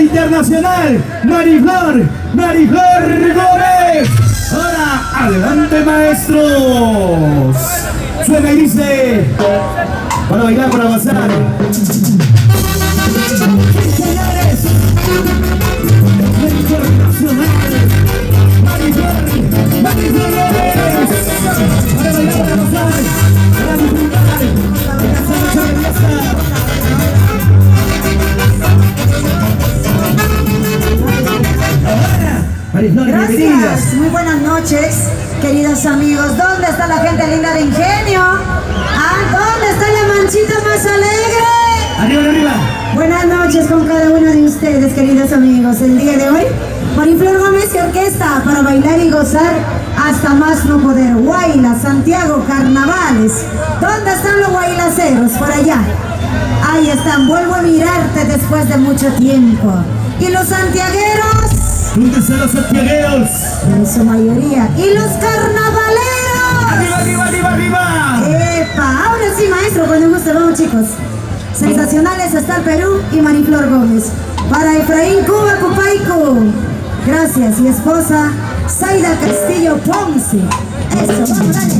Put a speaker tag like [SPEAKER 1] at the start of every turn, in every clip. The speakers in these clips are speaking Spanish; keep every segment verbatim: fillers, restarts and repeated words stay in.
[SPEAKER 1] internacional, Mariflor, Mariflor Gómez. Ahora, adelante maestros. Suena y dice, para bailar, para avanzar. Señores, internacional, Mariflor, Mariflor Gómez. Para bailar, para avanzar, para disfrutar, para esta noche de fiesta.
[SPEAKER 2] Gracias, muy buenas noches, queridos amigos. ¿Dónde está la gente linda de Ingenio? ¿Ah? ¿Dónde está la manchita más alegre?
[SPEAKER 1] Arriba, arriba.
[SPEAKER 2] Buenas noches con cada uno de ustedes, queridos amigos. El día de hoy, Mariflor Gómez y orquesta para bailar y gozar hasta más no poder. Guayla, Santiago, carnavales. ¿Dónde están los guaylaceros? Por allá. Ahí están, vuelvo a mirarte después de mucho tiempo. ¿Y los santiagueros?
[SPEAKER 1] ¿Dónde están los santiagueros?
[SPEAKER 2] En su mayoría. ¿Y los carnavaleros?
[SPEAKER 1] ¡Arriba, arriba, arriba, arriba!
[SPEAKER 2] ¡Epa! Ahora sí, maestro, cuando guste, vamos chicos. Sensacionales está el Perú y Mariflor Gómez. Para Efraín Cuba Cupaico. Gracias. Y esposa, Zaida Castillo Ponce. Eso, vamos, dale.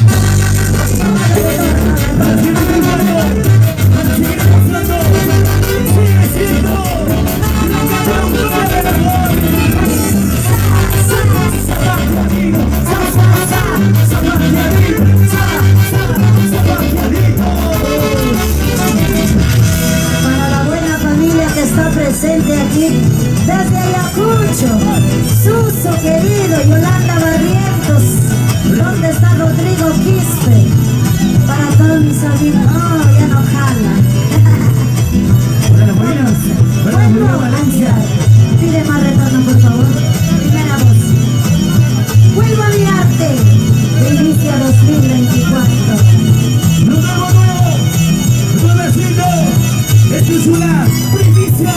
[SPEAKER 2] Para la buena familia que está presente aquí, desde Ayacucho, Suso querido, Yolanda Barrientos, ¿dónde está Rodrigo Quispe? Para todos mis amigos, oh, ya no jala.
[SPEAKER 1] Para las buenas, para la buena Valencia.
[SPEAKER 2] Pide más retorno, por favor. Primera voz. Vuelvo a mirarte. Inicia dos mil veinticuatro.
[SPEAKER 1] ¡Nuevo, nuevo! ¡Nuevecito! ¡Esto es una primicia!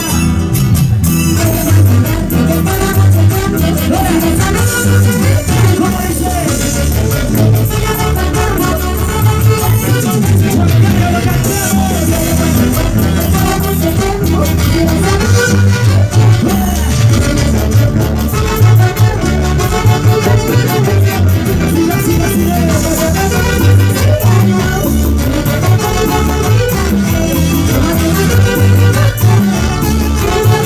[SPEAKER 1] ¿Cómo dice?
[SPEAKER 3] Thank you.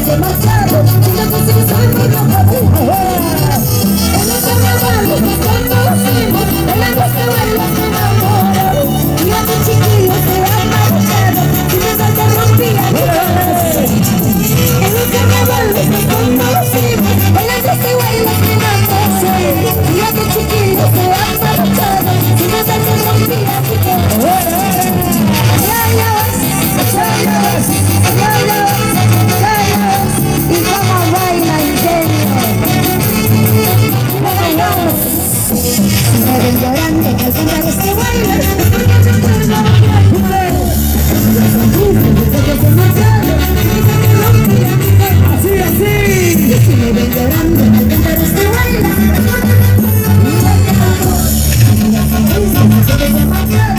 [SPEAKER 2] demasiado, siento que si soy muy loca. En los carnavales nos conocimos, en la noche bailas me enamoro. Y a tu chiquillo se ha marchado, si me salta rompía mi corazón. En los carnavales nos conocimos, en la noche bailas me enamoro. Y a tu chiquillo se ha marchado, si me salta rompía mi corazón. Y cómo baila Ingenio. Me ven llorando al cantar este baile, porque me acuerdo de tu pelo. Desde que se marcharon, así, así. Me ven llorando al cantar este baile, porque me acuerdo de tu pelo.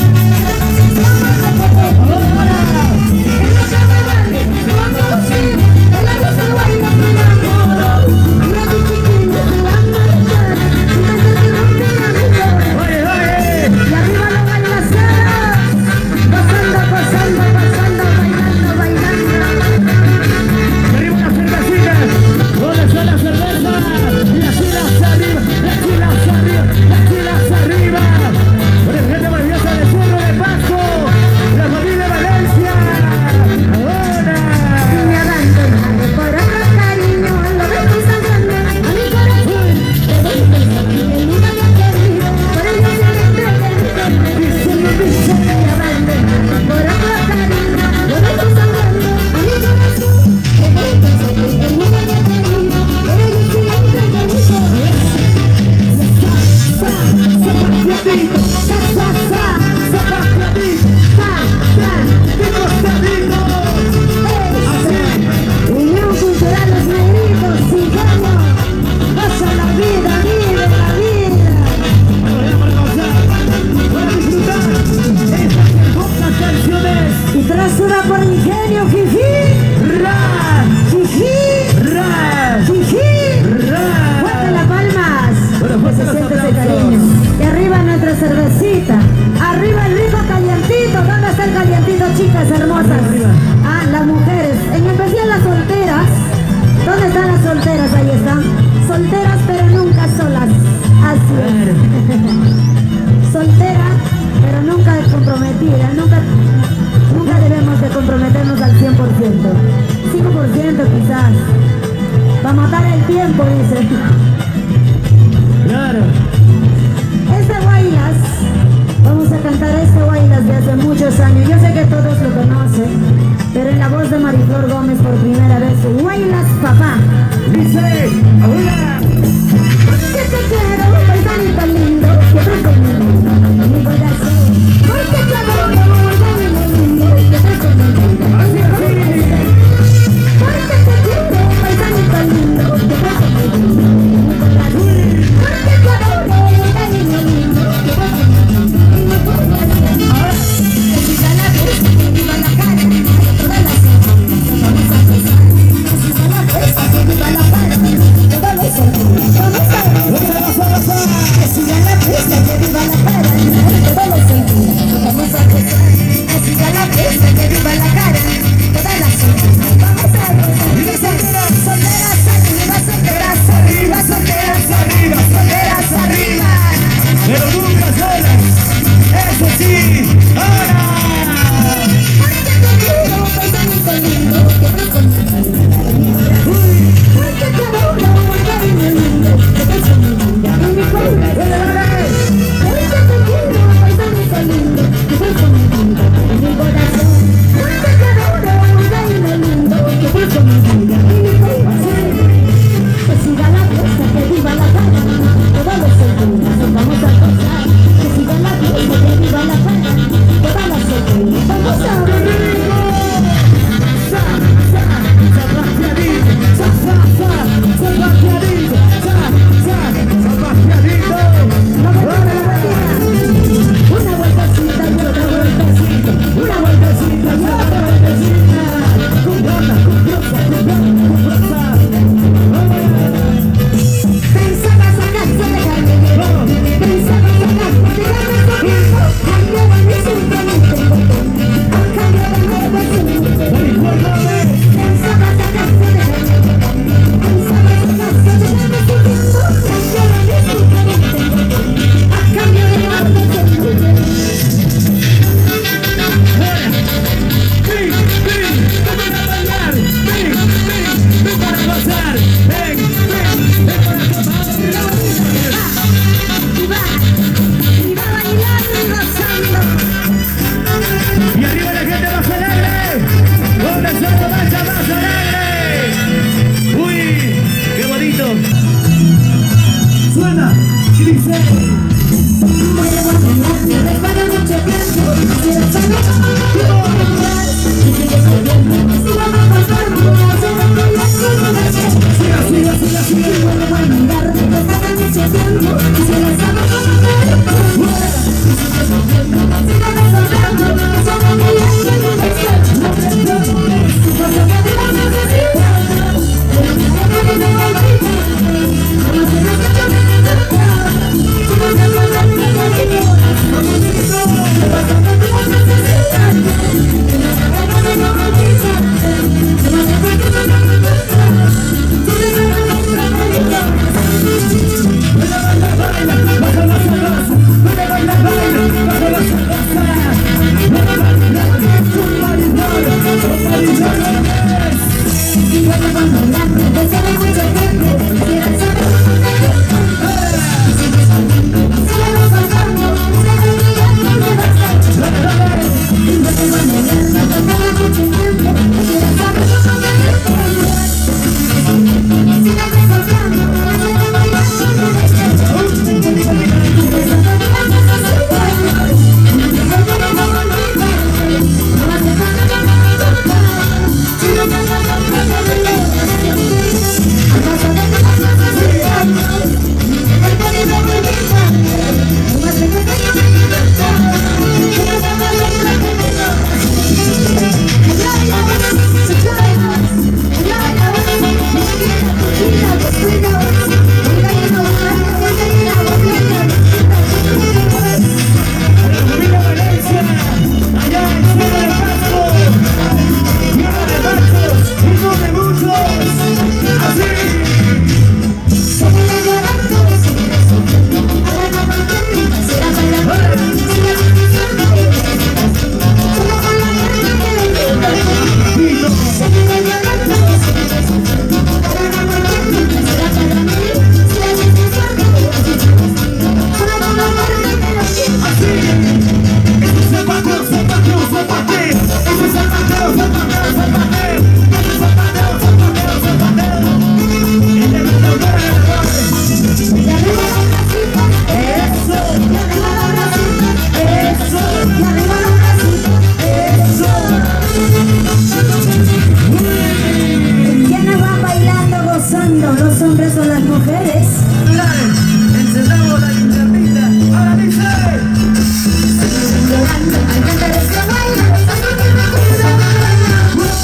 [SPEAKER 2] las mujeres.
[SPEAKER 1] Dale, encendamos la linternita. Ahora dice.
[SPEAKER 2] Llorando al cantar este baile, hasta que me acuerdo de ella.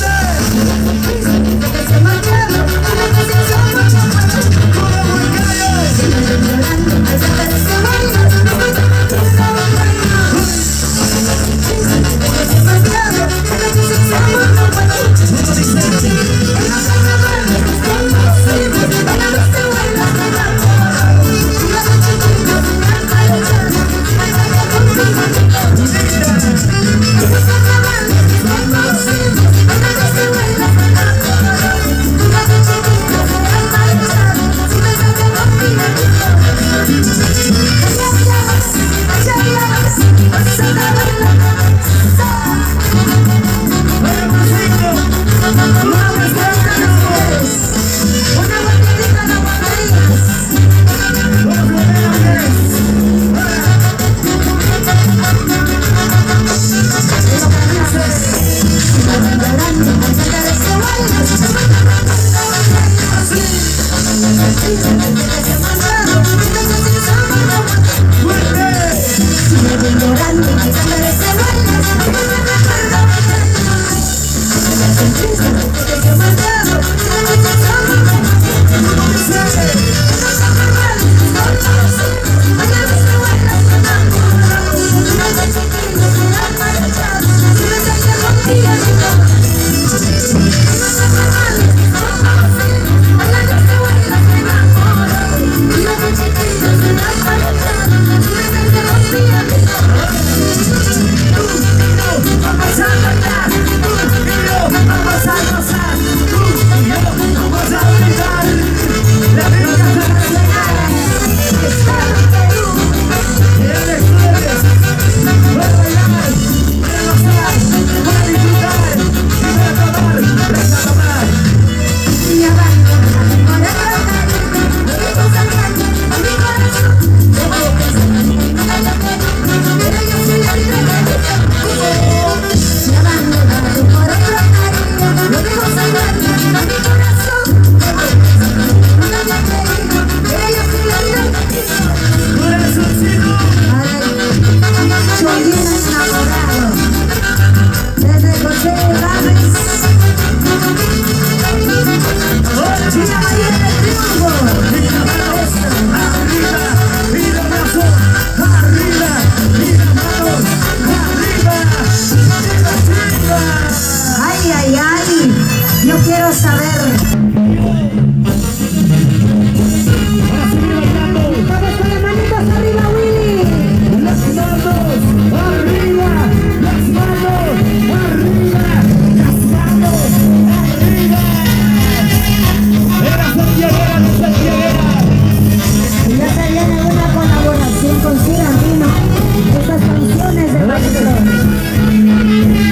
[SPEAKER 2] Desde que se marcharon, una canción mucho más. Llorando al cantar este baile, hasta que me acuerdo de ella. Desde que se marcharon, una canción mucho más. En la carnaval, es imposible, para los que bailan con la moda. Y los chiquitos en la calechana, me sacan conmigo.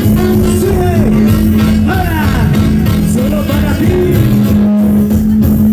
[SPEAKER 1] Solo para ti.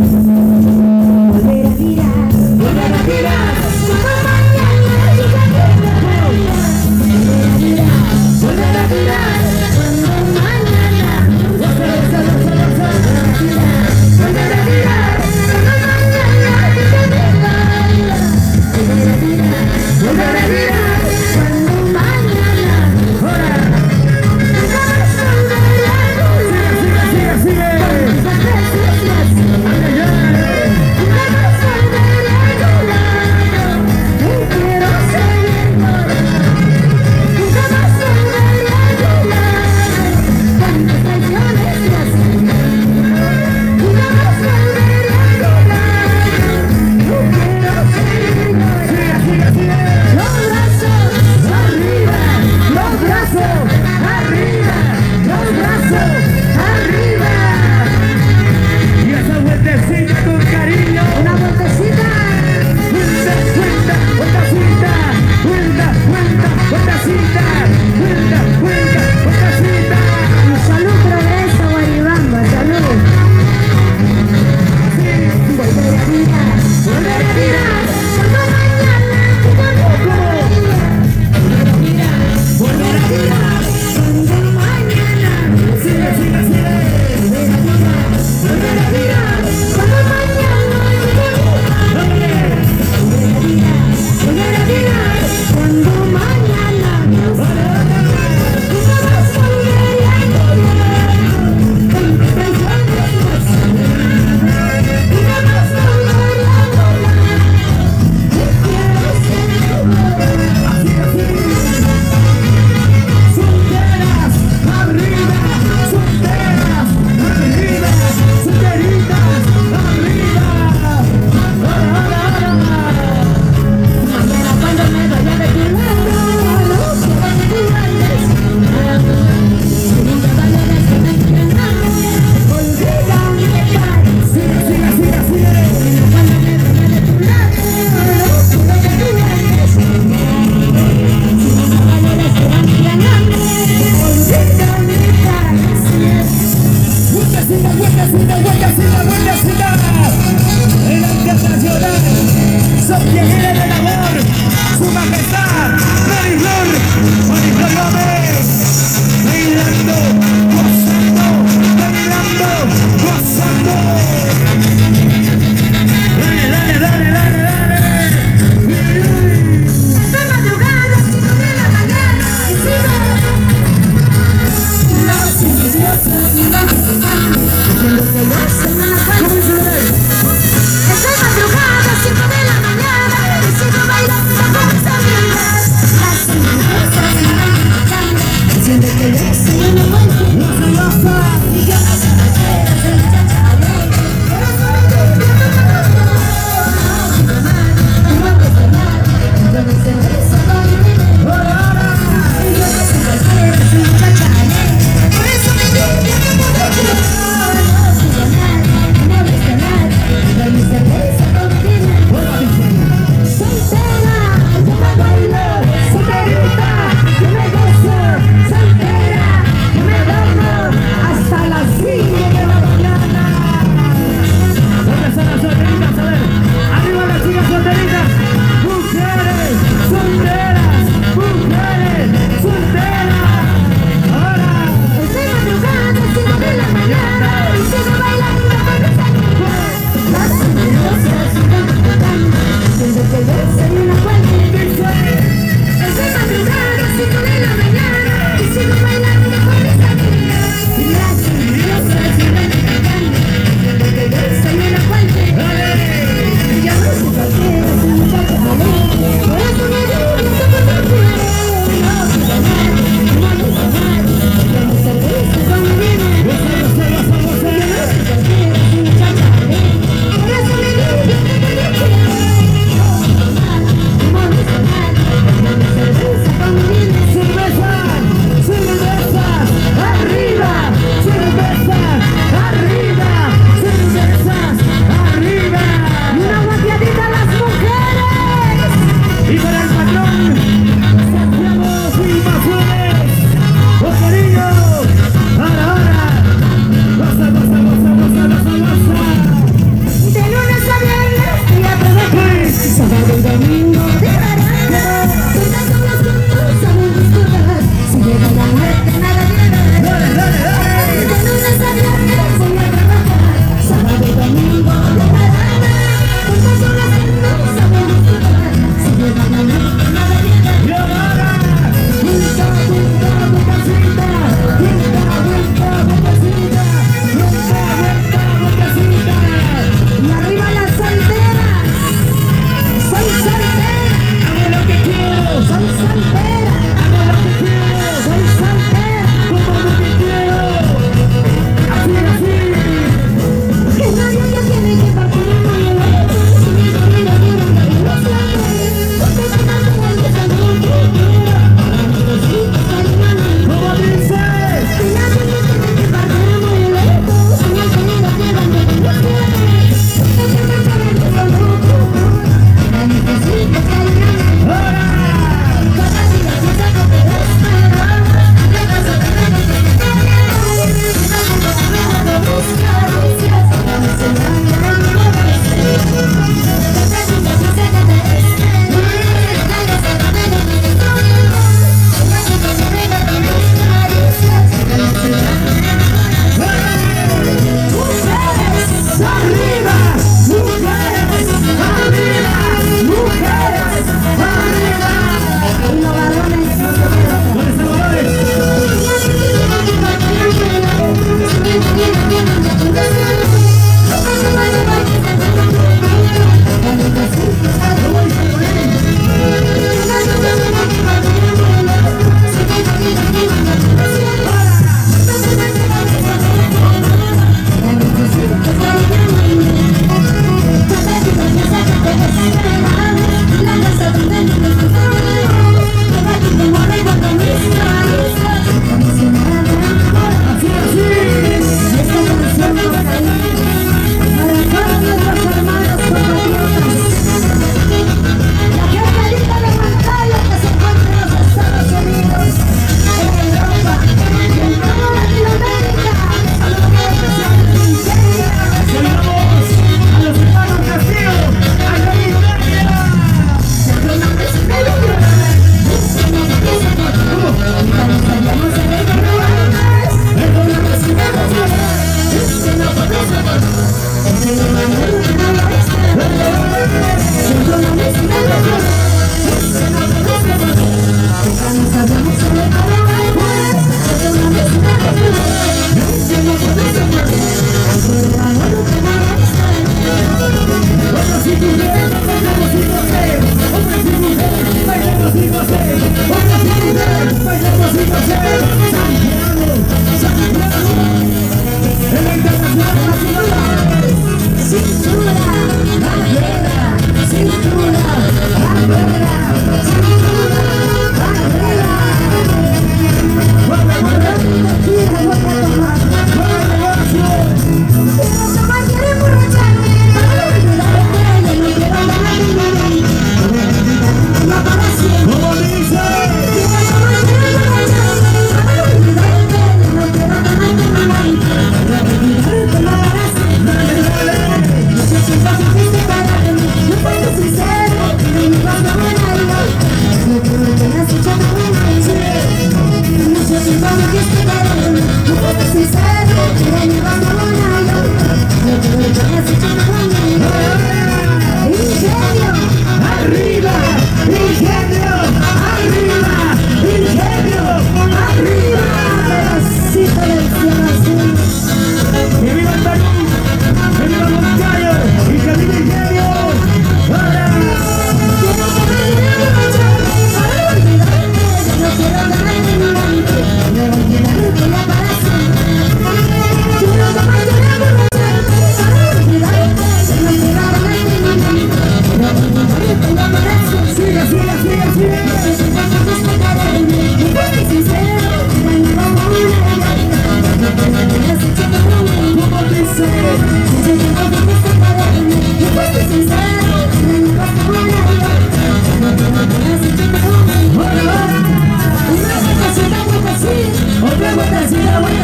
[SPEAKER 2] Hasta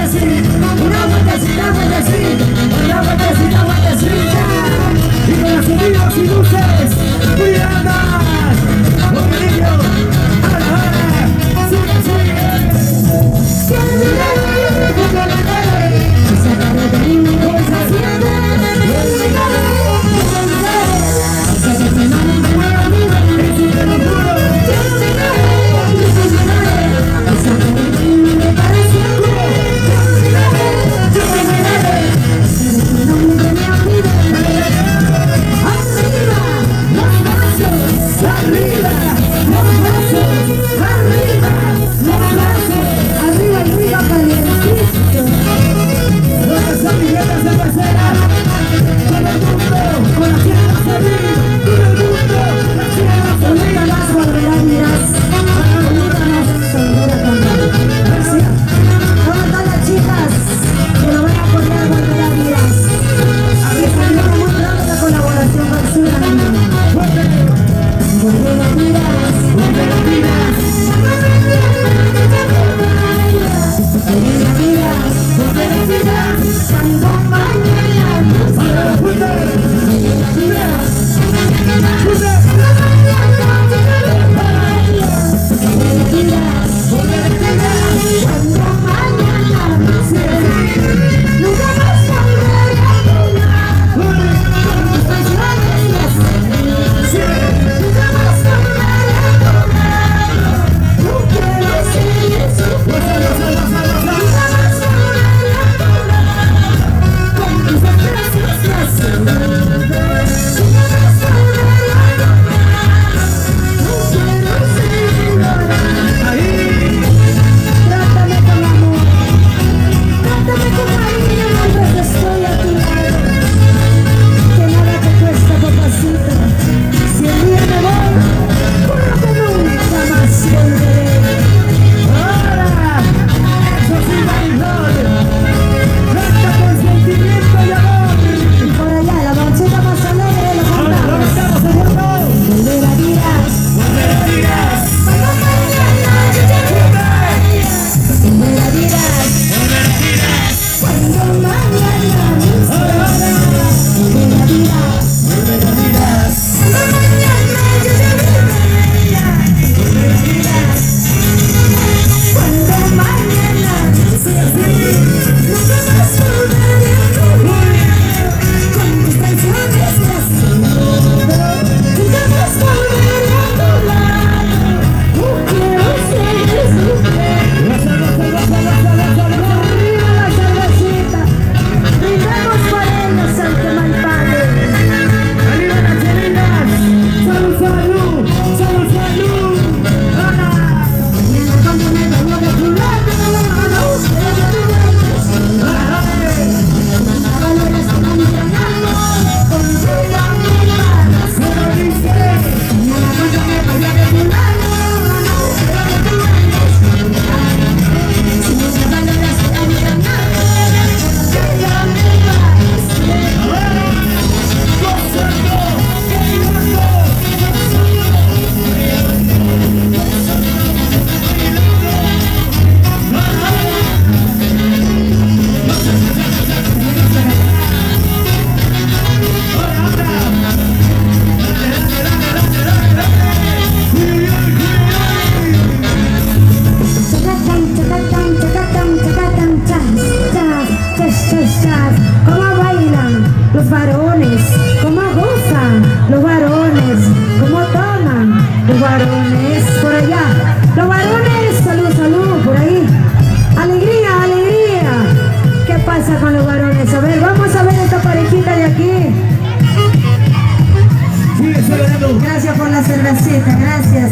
[SPEAKER 2] Gracias por la cervecita, gracias.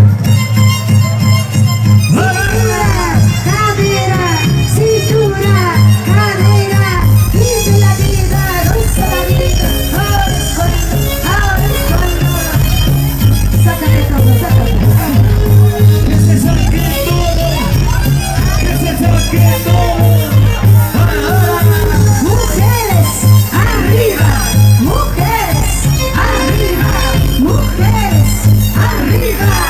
[SPEAKER 2] Cadera, cintura, cadera, dice la vida, goza la vida. Ahora es cuando, ahora es cuando. Sácate todo, sácate.
[SPEAKER 1] Que se saque todo, que se saque todo.
[SPEAKER 2] Mujeres, arriba, mujeres, arriba, mujeres, arriba.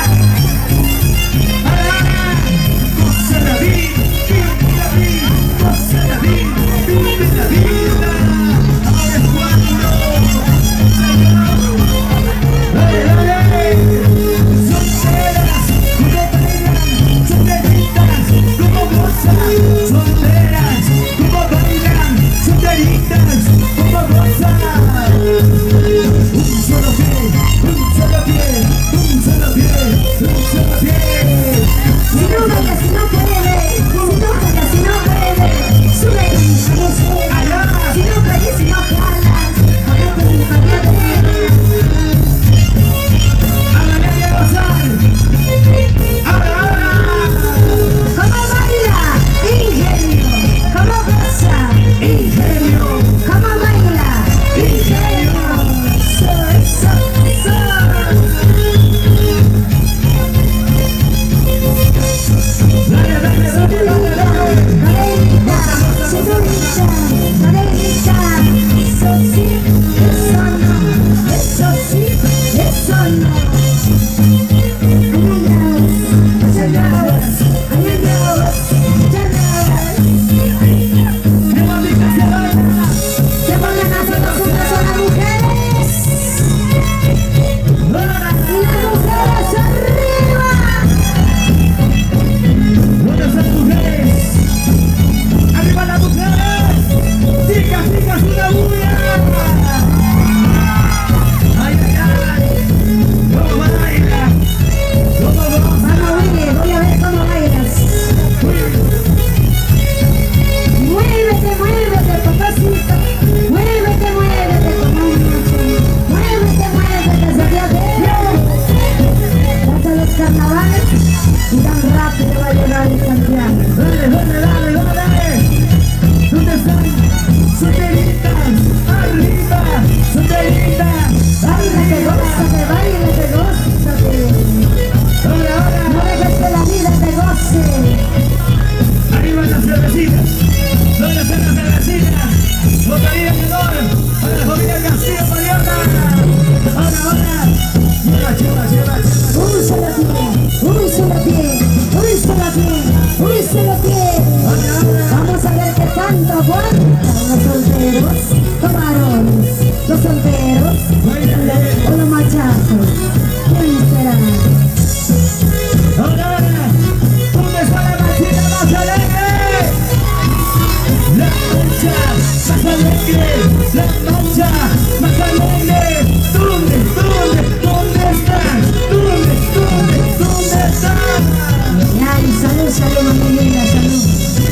[SPEAKER 2] cuánto aguantan los solteros, los varones, los solteros o los machazos. ¿Quién será?
[SPEAKER 1] Ahora, ¿dónde está la machita más alegre? La mancha más alegre, la mancha más alegre. ¿Dónde, dónde, dónde están? ¿Dónde, dónde, dónde están?
[SPEAKER 2] Ay, salud, salud, mi linda, salud.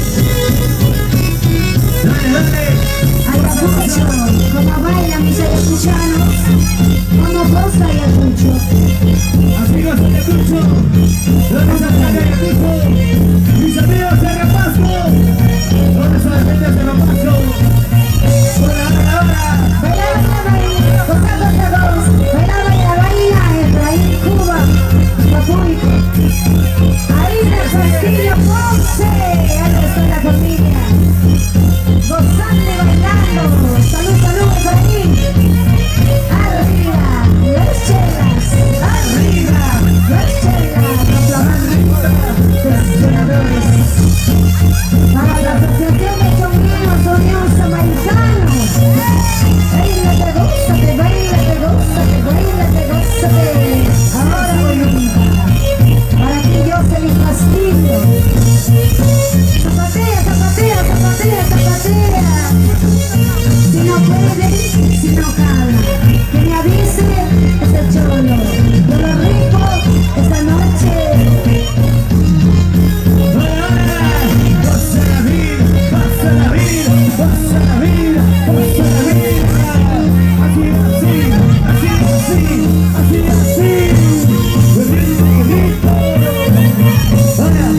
[SPEAKER 1] Dale, dale.
[SPEAKER 2] Ayacucho, como bailan mis ayacuchanos, como goza Ayacucho.
[SPEAKER 1] Así goza Ayacucho. ¿Dónde está Ayacucho? Mis amigos de Rapasco. ¿Dónde está la gente de Rapasco? Hola, hola, hola.
[SPEAKER 2] Baila, baila, goza, goza, goza. Baila, baila, baila, Efraín, Cuba, Acapulco. Ahí en el Castillo Ponce, ahí está la familia. Gozando y bailando. Salud, salud, Efraín. Arriba, las chelas. Arriba, las chelas. Proclamando gestionadores. Para la Asociación de Chonguinos Unión Samaritano. Bailate, gózate, bailate, gózate, bailate, gózate. Ahora voluntad. Para ti yo se mi Castillo. Zapatea, zapatea, zapatea, zapatea. Si no puede, si no jala, que me avise ese cholo. Yo lo rico esta noche.
[SPEAKER 1] Pasa la vida, pasa la vida, pasa la vida, pasa la vida. Así, así, así, así, así, así. Bonito, bonito. Ahora,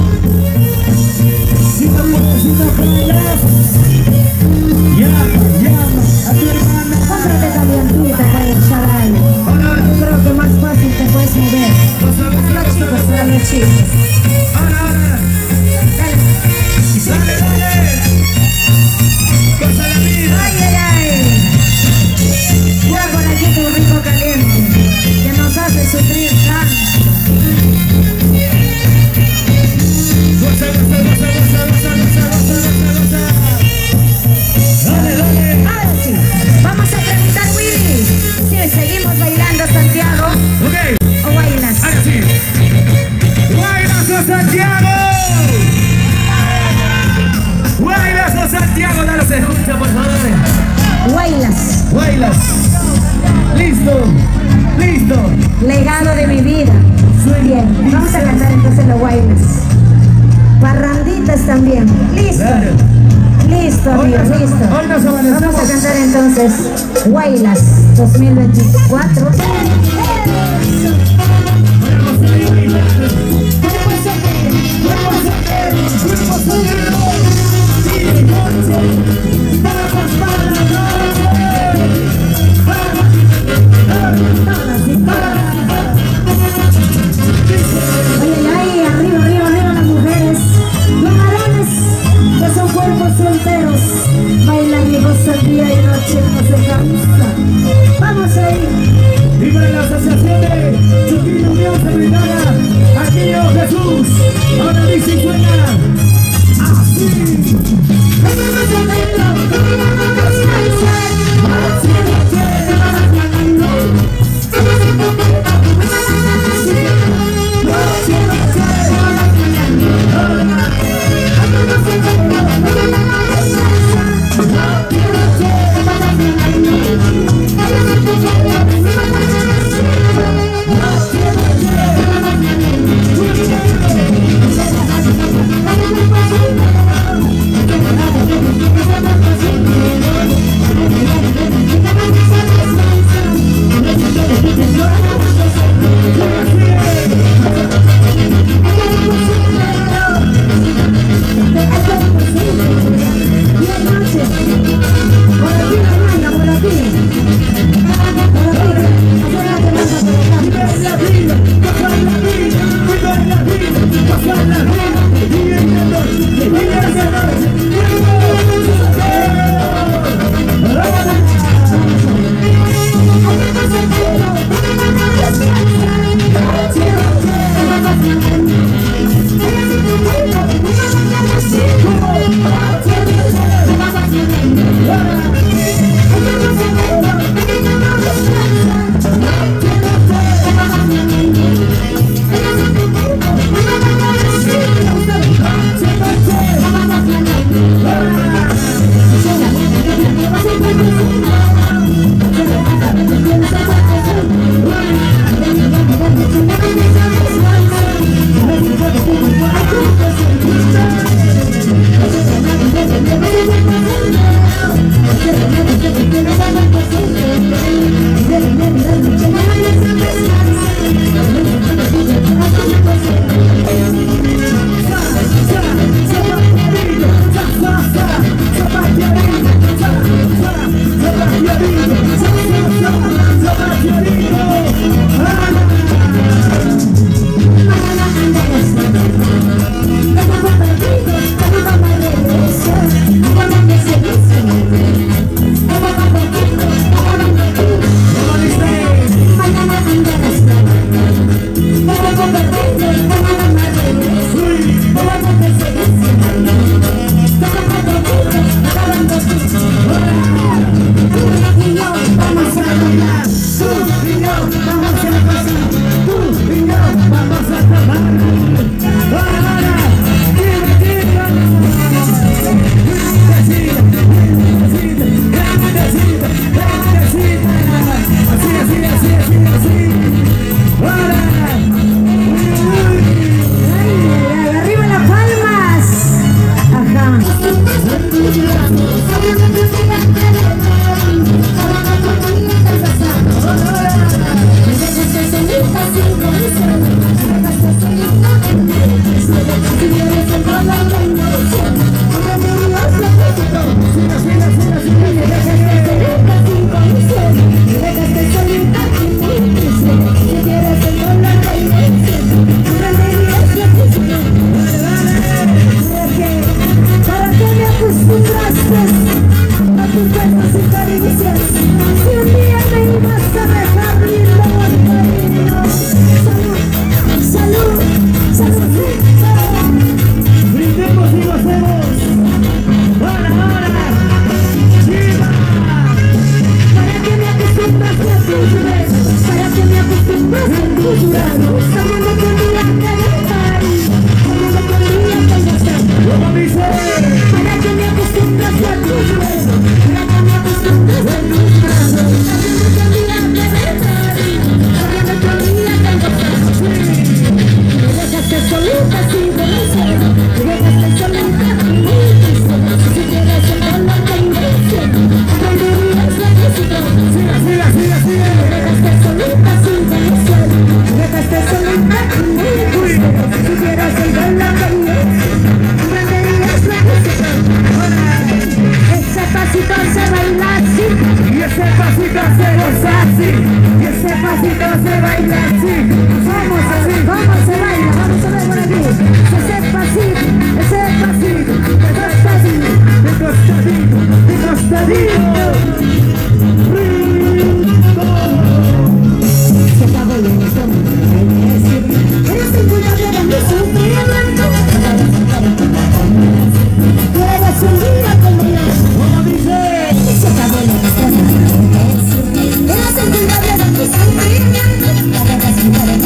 [SPEAKER 1] si no puedes, si no puedes, llama, llama a tu hermana.
[SPEAKER 2] Cómprate calientita para el chaval. Yo creo que más fácil te puedes mover. Los chicos, para los chicos.
[SPEAKER 1] Ahora, ahora. Dale, dale. Pasa la vida.
[SPEAKER 2] Ay, ay, ay. Ya por aquí tu rico caliente, que nos hace sufrir tanto.
[SPEAKER 1] Goza, goza, goza, goza, goza, goza, goza, goza, goza. Dale, dale.
[SPEAKER 2] Ahora sí, vamos a preguntar, Willy, si seguimos bailando, Santiago,
[SPEAKER 1] Ok,
[SPEAKER 2] o bailas.
[SPEAKER 1] ahora sí. ¡Bailas a Santiago! ¡Bailas a Santiago! No los escucha, por favor.
[SPEAKER 2] Bailas,
[SPEAKER 1] ¡Bailas! ¡Listo! ¡Listo!
[SPEAKER 2] legado de mi vida. Muy bien, vamos a cantar entonces los bailas. Parranditas también. Listo,
[SPEAKER 1] Dale.
[SPEAKER 2] listo, amigos,
[SPEAKER 1] Hoy nos-
[SPEAKER 2] listo.
[SPEAKER 1] hoy nos amanecemos.
[SPEAKER 2] Vamos a cantar entonces Bailas dos mil veinticuatro. Ay, ay, ay, arriba, arriba, arriba las mujeres. Los varones que son cuerpos solteros bailan y gozan día y noche, no se cansan. Vamos ahí.
[SPEAKER 1] Y para la asociación de Chonguinos Unión Samaritana, al niño Jesús, ahora dice y suena así.
[SPEAKER 2] pies, a tus besos y caricias. Si un día me ibas a dejar lindo cariño. Salud, salud, saludcita.
[SPEAKER 1] Brindemos y gocemos. ¡Ahora, ahora! ¡Chiva!
[SPEAKER 2] Para que me acostumbras a tus besos, para que me acostumbras a tus brazos. Sabiendo que un día te dejaré, sabiendo que un día te gustaré.
[SPEAKER 1] ¡Lo dice!
[SPEAKER 2] Para que me acostumbras a tus besos, para que me acostumbras a tus brazos. Sabiendo que un día te dejaré, sabiendo que un día te gustaré. Me dejaste solita sin vencer, me dejaste solita sin vencer. Si quieres el dolor que inventé, aprenderías la música.
[SPEAKER 1] ¡Siga, siga, siga, siga!
[SPEAKER 2] Me dejaste solita sin vencer, me dejaste solita sin vencer. Si quieres el dolor que inventé, aprenderías la música. Ese pasito se baila así,
[SPEAKER 1] Y ese pasito se goza así. Y ese pasito se baila así.
[SPEAKER 2] vamos a ver cómo se baila, vamos a ver por aquí. Ese pasito, ese pasito, ese pasito.
[SPEAKER 1] De costadito, de costadito. Rico.
[SPEAKER 2] Se acabó el entorno, eres el culpable de mi sufrimiento. Tú eres un día conmigo.
[SPEAKER 1] ¿Cómo dice?
[SPEAKER 2] Se acabó el entorno, eres el culpable de mi sufrimiento.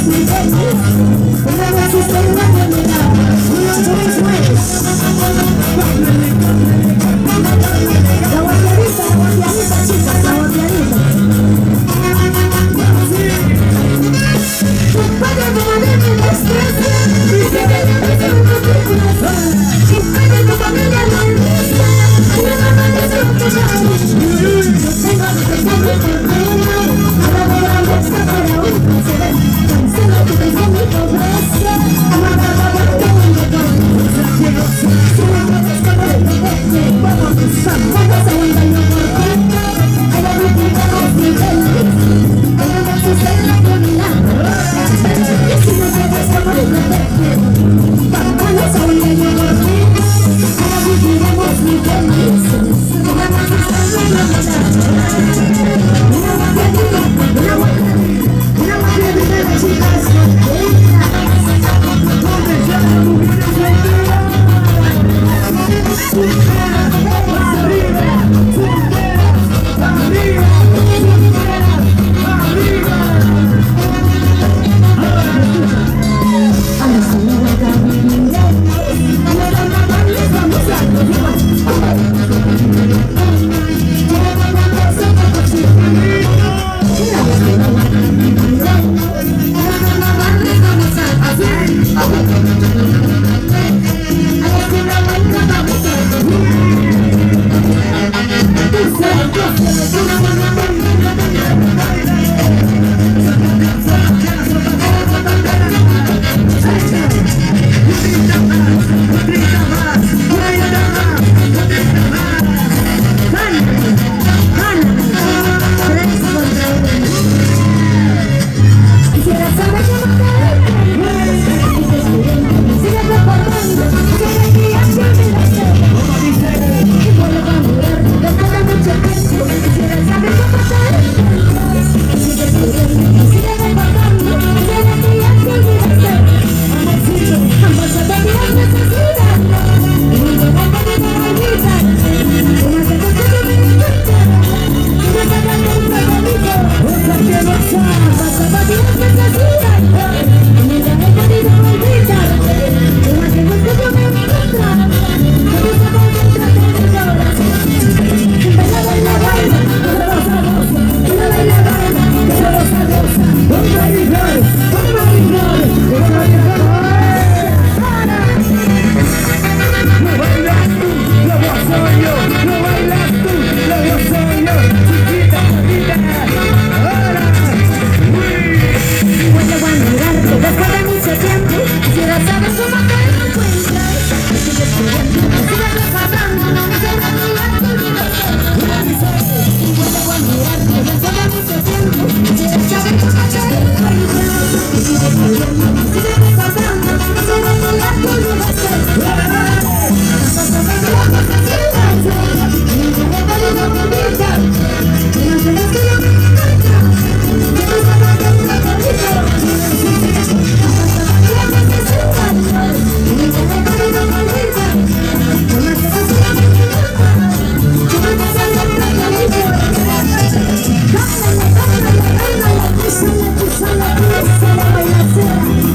[SPEAKER 2] Sola, sola, sola,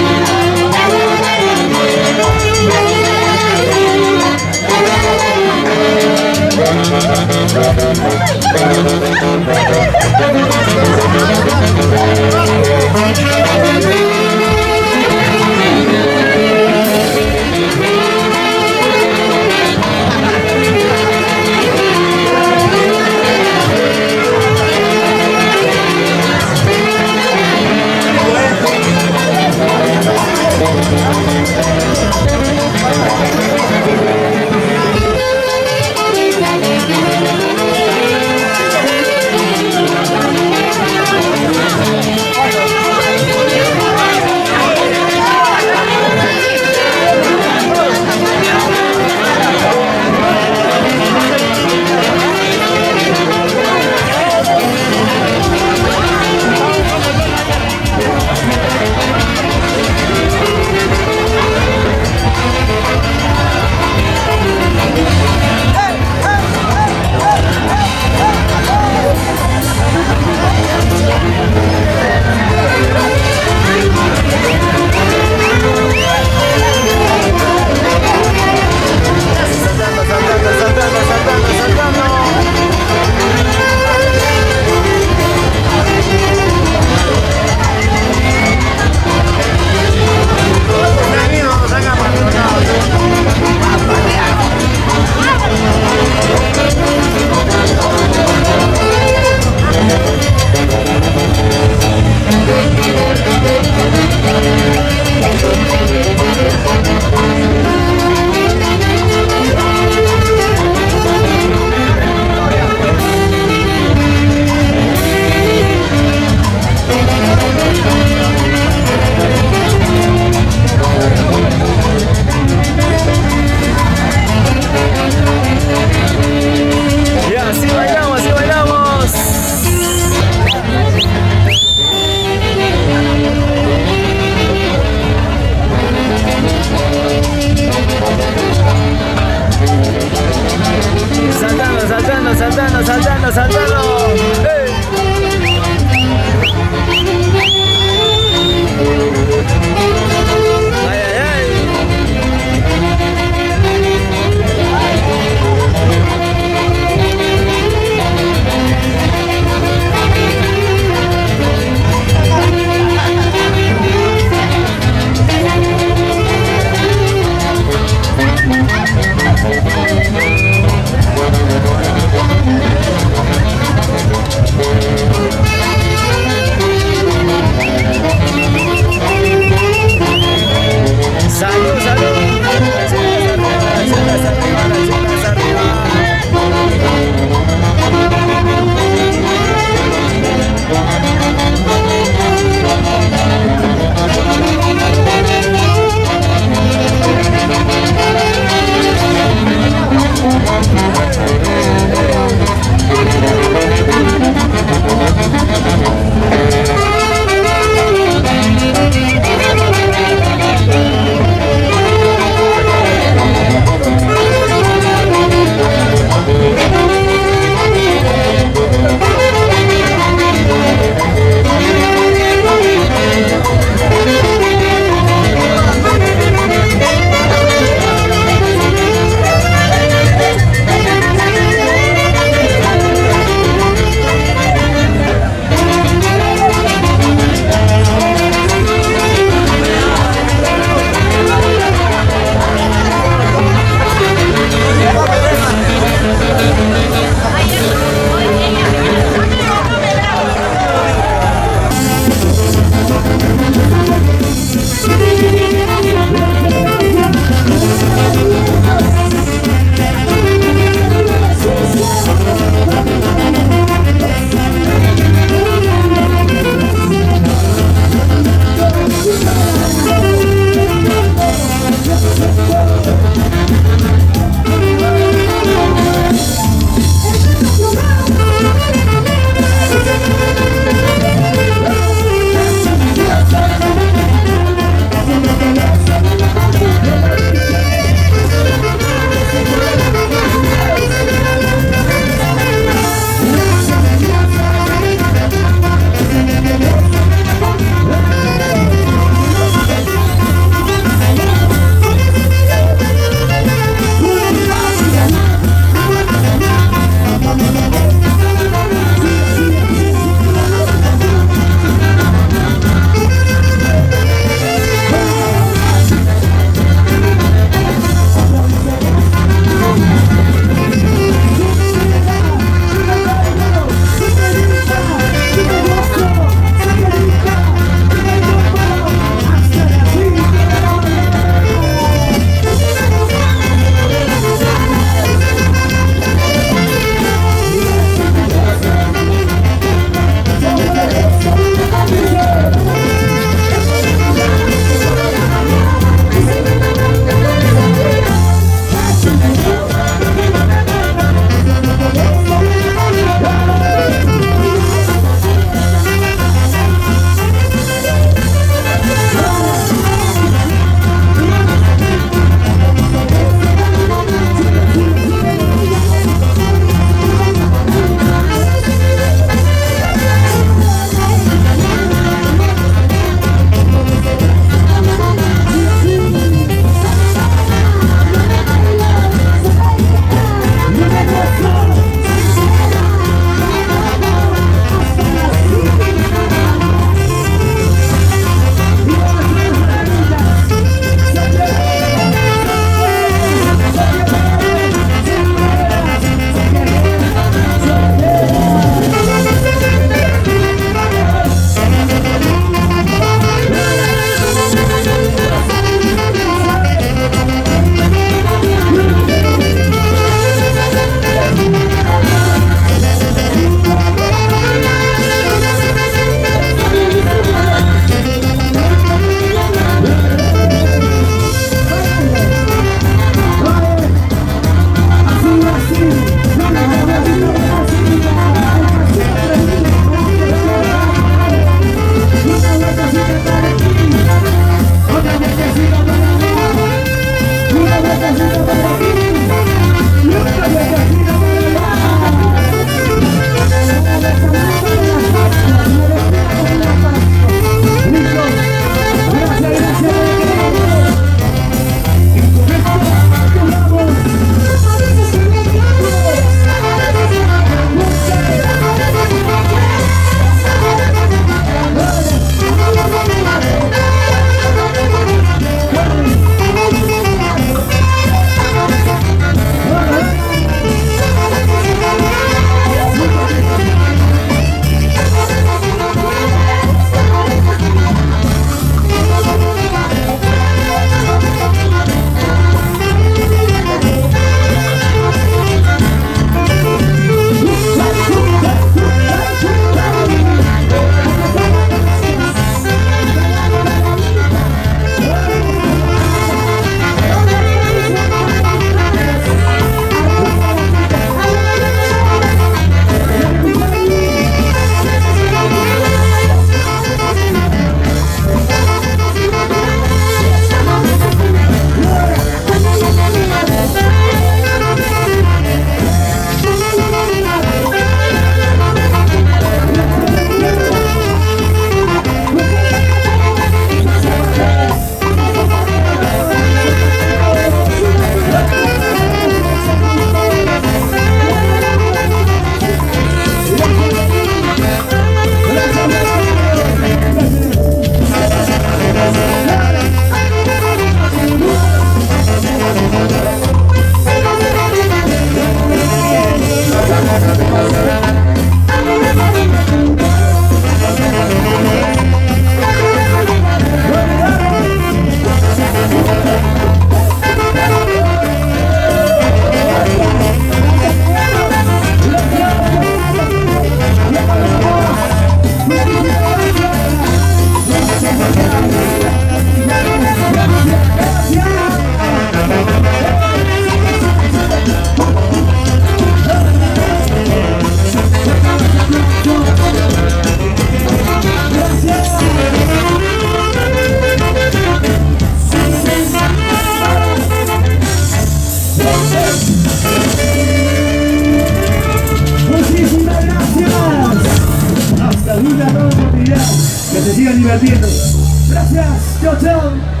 [SPEAKER 1] mundial. Que se sigan divirtiendo. Gracias. Chao, chao.